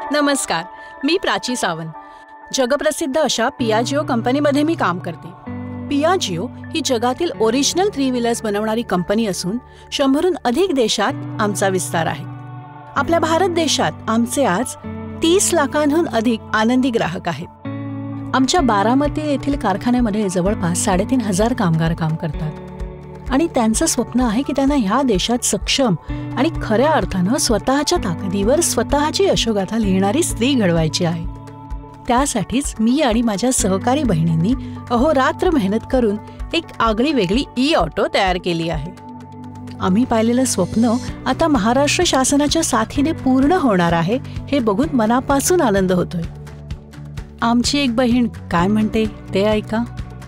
नमस्कार, मी प्राची सावंत. जगप्रसिद्ध अशा पियाजिओ कंपनीमध्ये मी काम करते. पियाजिओ ही जगातील ओरिजिनल 3 व्हीलर्स बनवणारी कंपनी असून 100हून अधिक देशात आमचा विस्तार आहे. आपल्या भारत देशात आमचे आज 30 लाखांहून अधिक आनंदी ग्राहक आहेत. आमच्या बारामती येथील कारखान्यामध्ये जवळपास 3,500 कामगार काम करतात आणि त्यांचं स्वप्न आहे की त्यांना ह्या देशात सक्षम आणि खऱ्या अर्थानं स्वतःच्या ताकदीवर स्वतःची यशोगाथा लिहिणारी स्त्री घडवायची आहे. त्यासाठीच मी आणि माझ्या सहकारी बहिणींनी अहोरात्र मेहनत करून एक आगळी वेगळी ई-ऑटो तयार केली आहे. आम्ही पाहिलेलं स्वप्न आता महाराष्ट्र शासनाच्या साथीने पूर्ण होणार आहे हे बघून मनापासून आनंद होतोय. आमची एक बहीण काय म्हणते ते ऐका.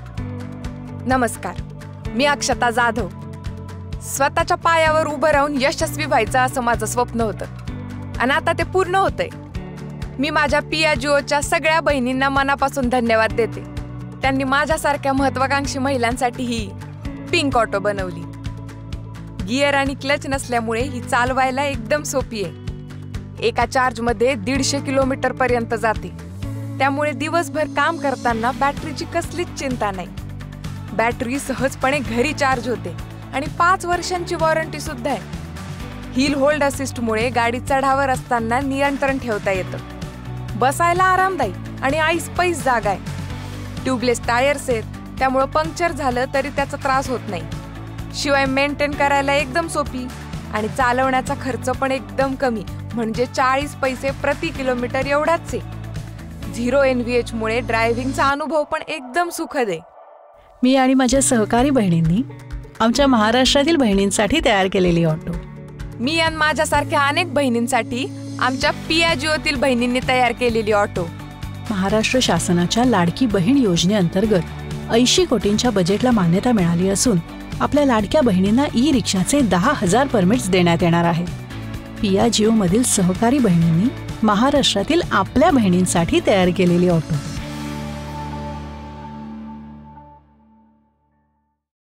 नमस्कार, मी अक्षता जाधव. स्वतःच्या पायावर उभं राहून यशस्वी व्हायचं असं माझं स्वप्न होतं आणि आता ते पूर्ण होतंय. मी माझ्या पियाजिओच्या सगळ्या बहिणींना मनापासून धन्यवाद देते. त्यांनी माझ्यासारख्या महत्वाकांक्षी महिलांसाठी ही पिंक ऑटो बनवली. गिअर आणि क्लच नसल्यामुळे ही चालवायला एकदम सोपी आहे. एका चार्जमध्ये 150 किलोमीटर पर्यंत जाते. त्यामुळे दिवसभर काम करताना बॅटरीची कसलीच चिंता नाही. बॅटरी सहजपणे घरी चार्ज होते आणि 5 वर्षांची वॉरंटी सुद्धा आहे. हिल होल्ड असिस्टमुळे गाडी चढावर असताना नियंत्रण ठेवता येतं. बसायला आरामदायी आणि ऐसपैस जागा आहे. ट्यूबलेस टायर्स आहेत, त्यामुळं पंक्चर झालं तरी त्याचा त्रास होत नाही. शिवाय मेंटेन करायला एकदम सोपी आणि चालवण्याचा खर्च पण एकदम कमी, म्हणजे 40 पैसे प्रति किलोमीटर एवढाच आहे. 0 NVH मुळे ड्रायव्हिंगचा अनुभव पण एकदम सुखद आहे. मी आणि माझ्या सहकारी बहिणींनी आमच्या महाराष्ट्रातील बहिणींसाठी तयार केलेली ऑटो. मी आणि माझ्यासारख्या अनेक बहिणींसाठी आमच्या पियाजिओतील बहिणींनी तयार केलेली ऑटो. महाराष्ट्र शासनाच्या लाडकी बहीण योजनेअंतर्गत 80 कोटींच्या बजेटला मान्यता मिळाली असून आपल्या लाडक्या बहिणींना ई-रिक्षाचे 10,000 परमिट्स देण्यात येणार आहेत. पियाजिओमधील सहकारी बहिणींनी महाराष्ट्रातील आपल्या बहिणींसाठी तयार केलेली ऑटो.